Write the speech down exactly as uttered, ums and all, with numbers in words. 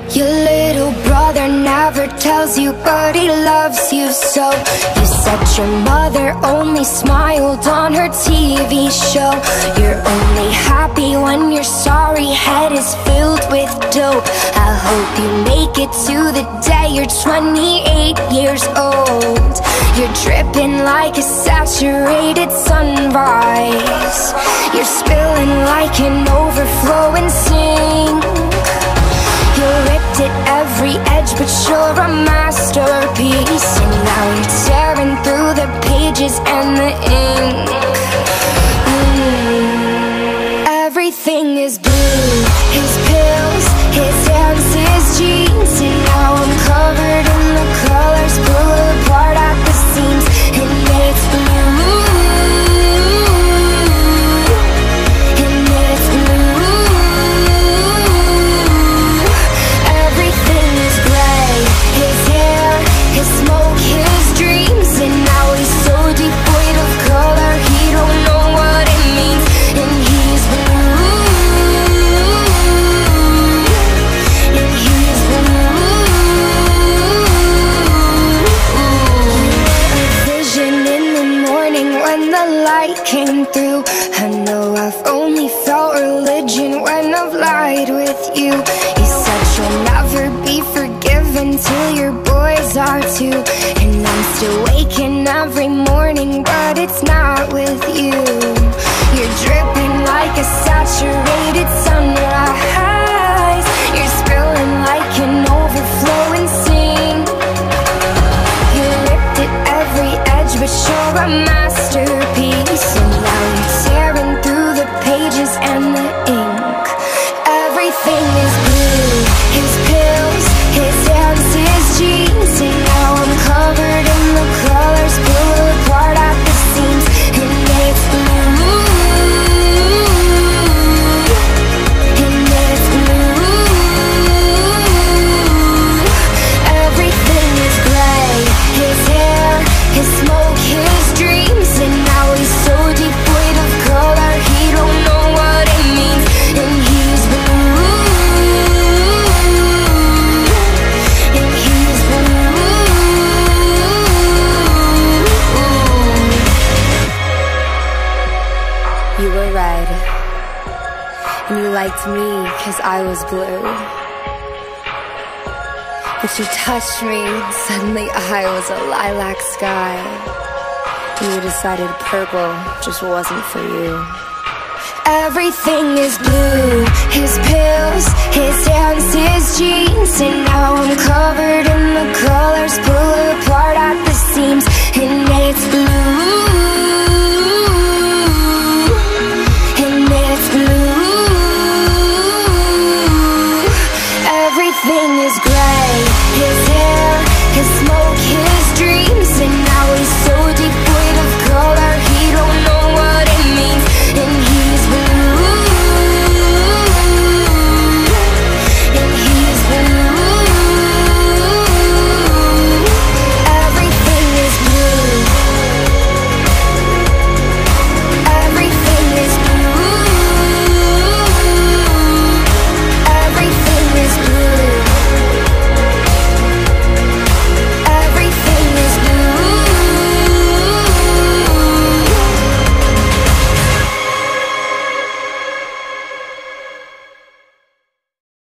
Your little brother never tells you, but he loves you so. You said your mother only smiled on her T V show. You're only happy when your sorry head is filled with dope. I hope you make it to the day you're twenty-eight years old. You're dripping like a saturated sunrise. You're spilling like an overflowing sink. You ripped at every edge, but you're a masterpiece. And now you're tearing through the pages and the ink. mm. Everything is blue. His pills, his hands, his jeans. And now I'm covered in the colors, pull apart at the seams. And it's blue. And it's blue. His smoke, his dreams, and now he's so devoid of color, he don't know what it means. And he's blue, and he's blue. A vision in the morning when the light came through. I know I've only felt religion when I've lied with you. You said you'll never be forgiven till your boys are too. And I'm still waking every morning, but it's not with you. You're dripping like a saturated sunrise. You're spilling like an overflowing sink. You ripped at every edge, but you're a masterpiece. And now you're tearing through the pages and the ink. Everything is blue. His pills, his hands, his jeans. And now I'm covered in the colors, pull apart at the seams. And it's blue. And it's blue. Everything is gray. His hair, his smoke, his dreams. And now he's so devoid of color, he don't know what it means. And he's blue. And he's blue. You were red, and you liked me cause I was blue. But you touched me, and suddenly I was a lilac sky. And you decided purple just wasn't for you. Everything is blue. His pills, his hands, his jeans. And now I'm covered in the colors, pull apart at the seams. And it's blue. And it's blue. Everything is gray. His